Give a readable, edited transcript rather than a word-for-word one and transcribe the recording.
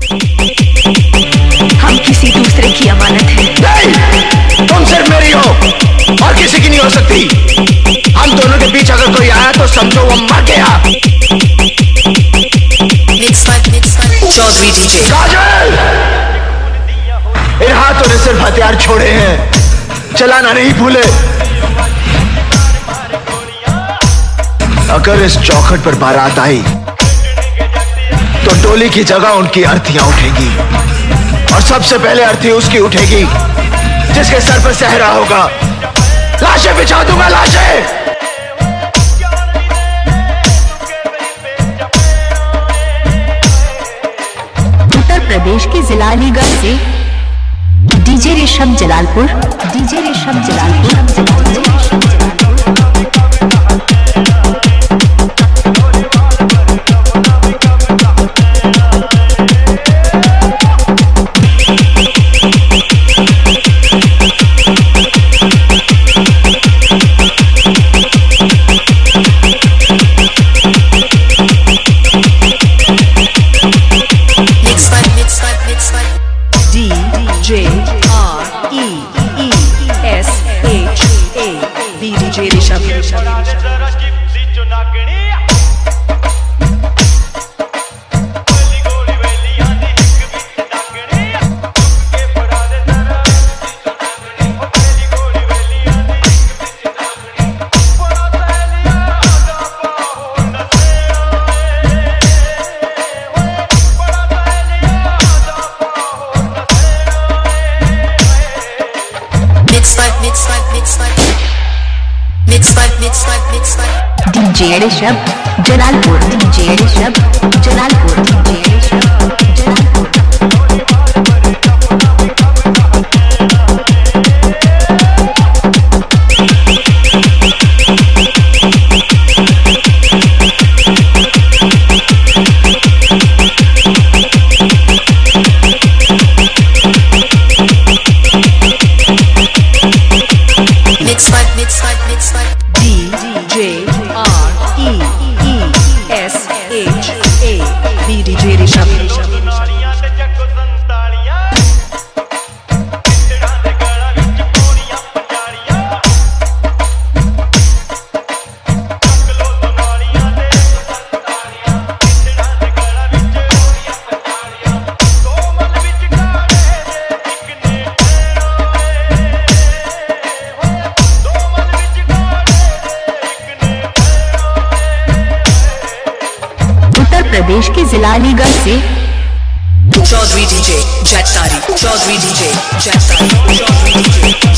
हम किसी दूसरे की अमानत है। नहीं, तुम सिर्फ मेरी हो और किसी की नहीं हो सकती। हम दोनों के बीच अगर कोई आया तो समझो वो मर गया। चौधरी डीजे काजल, इन हाथों ने सिर्फ हथियार छोड़े हैं, चलाना नहीं भूले। अगर इस चौखट पर बारात आई तो डोली की जगह उनकी अर्थियां उठेंगी और सबसे पहले अर्थी उसकी उठेगी जिसके सर पर सहरा होगा। लाशें बिछा दूंगा, लाशें। उत्तर प्रदेश के जिला अलीगढ़ से DJ Rishabh Jalalpur, DJ Rishabh Jalalpur. DJ Rishabh DJ Rishabh Jalalpur, DJ Rishabh Jalalpur, DJ Rishabh Jalalpur. DJ Rishabh प्रदेश के जिला अलीगढ़ से Chaudhary DJ Jaitari, Chaudhary DJ Jaitari, Chaudhary DJ